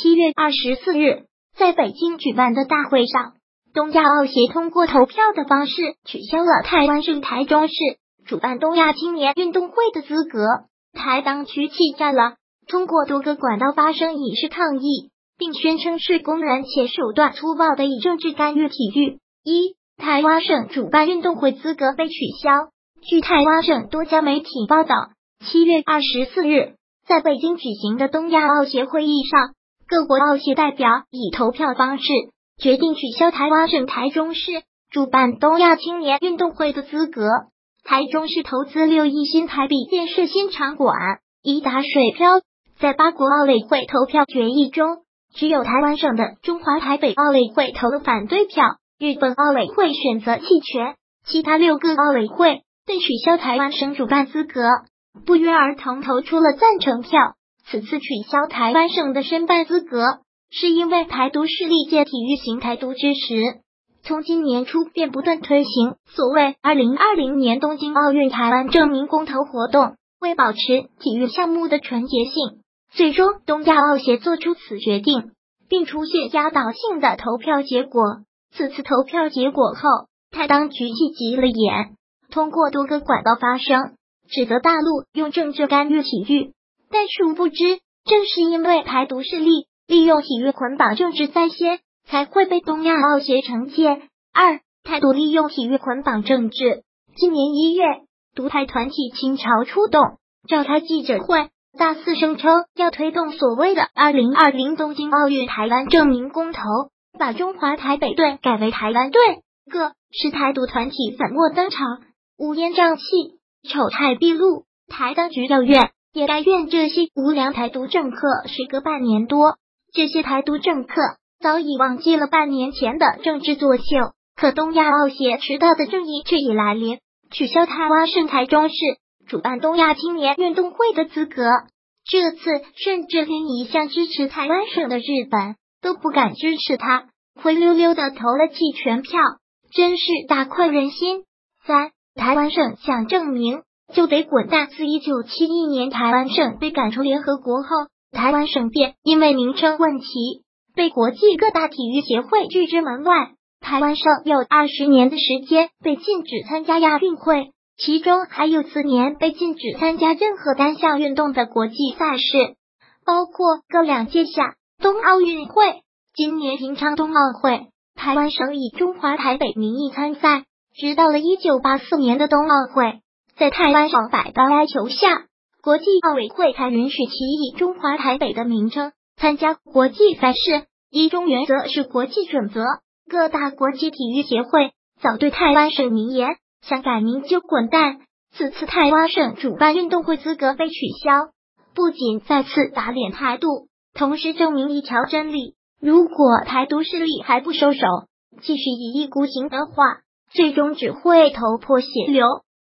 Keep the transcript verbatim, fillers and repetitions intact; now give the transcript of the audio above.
七月二十四日，在北京举办的大会上，东亚奥协通过投票的方式取消了台湾省台中市主办东亚青年运动会的资格。台当局气炸了，通过多个管道发声以示抗议，并宣称是公然且手段粗暴的以政治干预体育。一、台湾省主办运动会资格被取消。据台湾省多家媒体报道，七月二十四日，在北京举行的东亚奥协会议上，各国奥协代表以投票方式决定取消台湾省台中市主办东亚青年运动会的资格。台中市投资六亿新台币建设新场馆，以打水漂。在八国奥委会投票决议中，只有台湾省的中华台北奥委会投了反对票，日本奥委会选择弃权，其他六个奥委会对取消台湾省主办资格不约而同投出了赞成票。此次取消台湾省的申办资格，是因为台独势力借体育行台独之实，从今年初便不断推行所谓二零二零年东京奥运台湾证明公投活动，为保持体育项目的纯洁性，最终东亚奥协做出此决定，并出现压倒性的投票结果。此次投票结果后，台当局气急了眼，通过多个管道发声，指责大陆用政治干预体育，但殊不知，正是因为台独势力利用体育捆绑政治在先，才会被东亚奥协惩戒。二、台独利用体育捆绑政治。今年一月，独台团体倾巢出动，召开记者会，大肆声称要推动所谓的二零二零东京奥运台湾证明公投，把中华台北队改为台湾队。各是台独团体粉墨登场，乌烟瘴气，丑态毕露。台当局要怨也该怨这些无良台独政客。时隔半年多，这些台独政客早已忘记了半年前的政治作秀，可东亚奥协迟到的正义却已来临，取消台湾省台中市主办东亚青年运动会的资格。这次甚至连一向支持台湾省的日本都不敢支持他，灰溜溜的投了弃权票，真是大快人心。三、台湾省想证明就得滚蛋。自一九七一年台湾省被赶出联合国后，台湾省便因为名称问题被国际各大体育协会拒之门外。台湾省有二十年的时间被禁止参加亚运会，其中还有四年被禁止参加任何单项运动的国际赛事，包括各两届下冬奥运会、今年平昌冬奥会。台湾省以中华台北名义参赛，直到了一九八四年的冬奥会，在台湾省百般哀求下，国际奥委会才允许其以中华台北的名称参加国际赛事。一中原则是国际准则，各大国际体育协会早对台湾省明言，想改名就滚蛋。此次台湾省主办运动会资格被取消，不仅再次打脸台独，同时证明一条真理：如果台独势力还不收手，继续一意孤行的话，最终只会头破血流。